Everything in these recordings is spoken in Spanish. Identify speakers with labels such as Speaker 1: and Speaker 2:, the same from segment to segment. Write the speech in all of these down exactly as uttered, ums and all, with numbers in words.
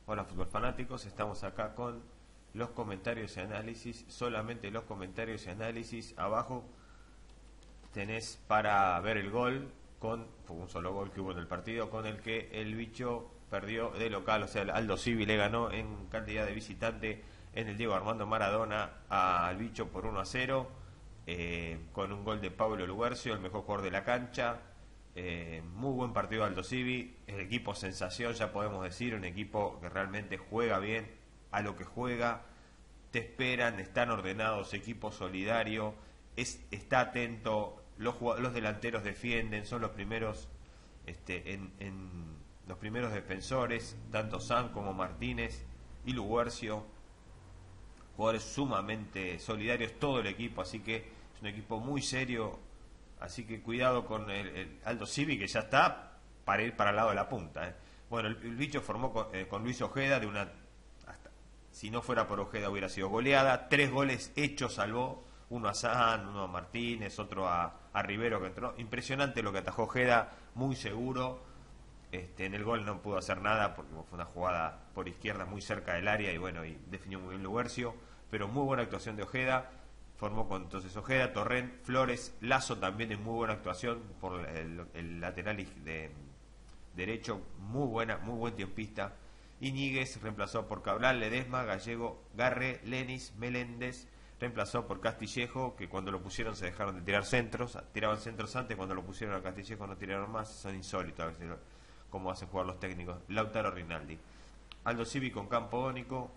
Speaker 1: Hola fútbol fanáticos, estamos acá con los comentarios y análisis, solamente los comentarios y análisis. Abajo tenés para ver el gol, con fue un solo gol que hubo en el partido, con el que el bicho perdió de local, o sea, el Aldo Civi le ganó en cantidad de visitante en el Diego Armando Maradona al bicho por uno a cero, eh, con un gol de Pablo Luguercio, el mejor jugador de la cancha. Eh, muy buen partido de Aldo Civi, el equipo sensación, ya podemos decir, un equipo que realmente juega bien a lo que juega, te esperan, están ordenados, equipo solidario, es, está atento, los, los delanteros defienden, son los primeros este, en, en los primeros defensores, tanto San como Martínez y Luguercio, jugadores sumamente solidarios, todo el equipo, así que es un equipo muy serio. Así que cuidado con el, el Aldo Civi, que ya está para ir para el lado de la punta. ¿eh? Bueno, el, el bicho formó con, eh, con Luis Ojeda, de una hasta, si no fuera por Ojeda hubiera sido goleada. Tres goles hechos salvó, uno a San, uno a Martínez, otro a, a Rivero que entró. Impresionante lo que atajó Ojeda, muy seguro. Este, en el gol no pudo hacer nada porque fue una jugada por izquierda muy cerca del área y bueno, y definió muy bien Luguercio. Pero muy buena actuación de Ojeda. Formó con entonces Ojeda, Torrent, Flores, Lazo también en muy buena actuación por el, el lateral de derecho, muy buena, muy buen tiempista. Iñiguez reemplazó por Cabral, Ledesma, Gallego, Garre, Lenis, Meléndez, reemplazó por Castillejo, que cuando lo pusieron se dejaron de tirar centros, tiraban centros antes, cuando lo pusieron a Castillejo no tiraron más, son insólitos a veces cómo hacen jugar los técnicos. Lautaro Rinaldi, Aldo Civi con campo único,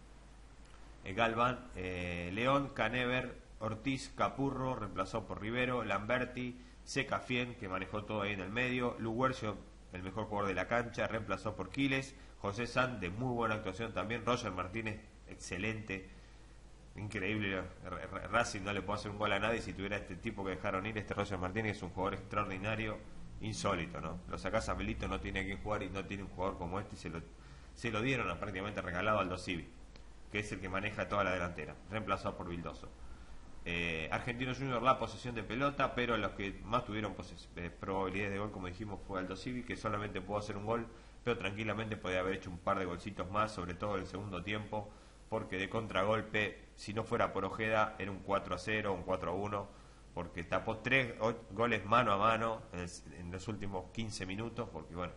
Speaker 1: Galván, eh, León, Canever, Ortiz, Capurro, reemplazó por Rivero, Lamberti, Secafien, que manejó todo ahí en el medio, Luguercio, el mejor jugador de la cancha, reemplazó por Quiles, José San, de muy buena actuación también, Roger Martínez, excelente, increíble, Racing no le puede hacer un gol a nadie si tuviera este tipo que dejaron ir, este Roger Martínez es un jugador extraordinario, insólito, ¿no? Lo sacás a Melito, no tiene que jugar y no tiene un jugador como este y se lo, se lo dieron a prácticamente regalado al Aldo Civi, que es el que maneja toda la delantera, reemplazado por Vildoso. Eh, Argentino Junior la posesión de pelota, pero los que más tuvieron eh, probabilidades de gol, como dijimos, fue Aldo Civi, que solamente pudo hacer un gol, pero tranquilamente podía haber hecho un par de golcitos más, sobre todo en el segundo tiempo, porque de contragolpe, si no fuera por Ojeda, era un cuatro a cero, un cuatro a uno, porque tapó tres goles mano a mano en, el, en los últimos quince minutos, porque bueno,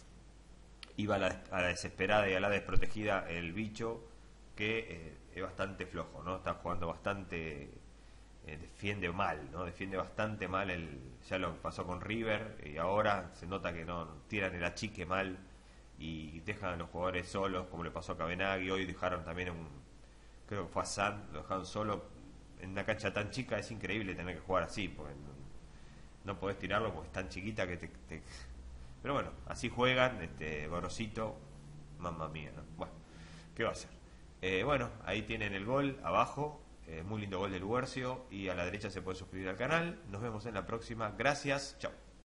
Speaker 1: iba a la, a la desesperada y a la desprotegida el bicho, que eh, es bastante flojo, ¿no? Está jugando bastante, eh, defiende mal, ¿no? Defiende bastante mal, el ya lo pasó con River y ahora se nota que no tiran el achique mal y dejan a los jugadores solos, como le pasó a Cabenagui. Hoy dejaron también un, creo que fue a San, lo dejaron solo en una cancha tan chica. Es increíble tener que jugar así, porque no, no podés tirarlo porque es tan chiquita que te, te... Pero bueno, así juegan, este Gorosito, mamma mía, ¿no? Bueno, ¿qué va a hacer? Eh, bueno, ahí tienen el gol abajo, eh, muy lindo gol de Luguercio, y a la derecha se puede suscribir al canal. Nos vemos en la próxima, gracias, chao.